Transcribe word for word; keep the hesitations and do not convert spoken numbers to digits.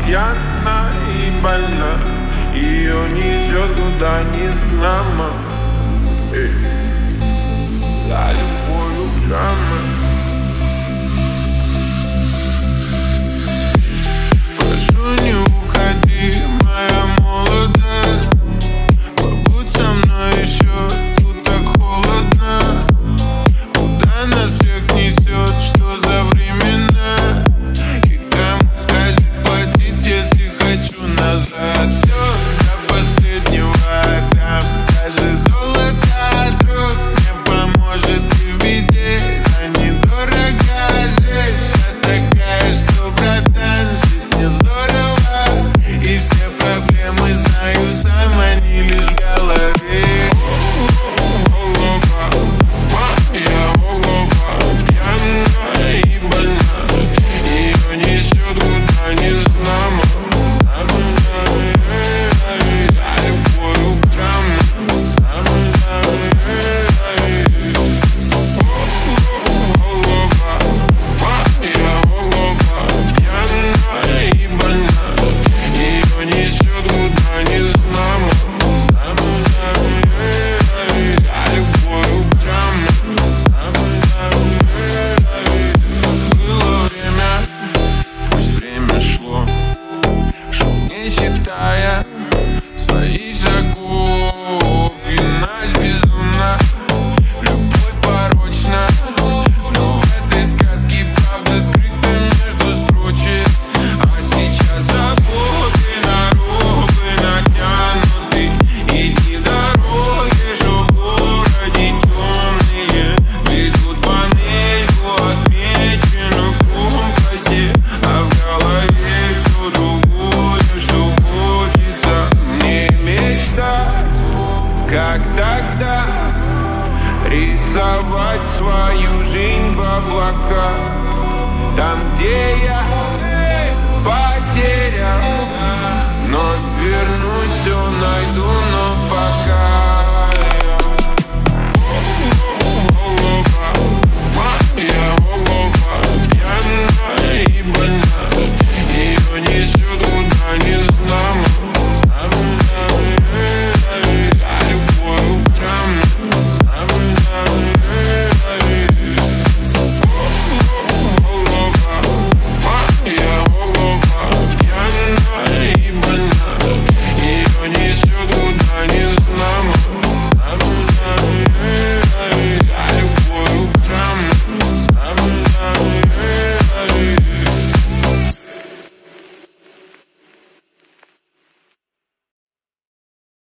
пьяна и больна, ее несет куда незнамо. Эй, за любовью драма. Прошу, не уходи, моя молодая, побудь со мной еще, тут так холодно. Куда нас всех несет, что за времена? И кому скажи платить, если хочу назад? Все до последнего отдам, даже золото от рук не поможет и в беде. За недорого жесть, а такая, что, братан, жить не здорово. И все проблемы, знаю сам, они лишь в голове. Голова, моя голова, пьяна и больна, ее несет куда незнамо. Я любую грамму. Голова, моя голова, пьяна и больна, ее несет куда незнамо. Я любую грамму. Было время, пусть время шло, шел не считая своих шагов. Юность безумна, любовь порочна, но в этой сказке правда скрыта между строчек. А сейчас заботы на руки натянуты, и не дороги, что в городе темные, ведут панельку, отмеченную в компасе, а в голове все другое, что хочется мне мечтать. Как тогда рисовать свою жизнь в облаках, там, где я потерял, но вернусь, все найду, но пока.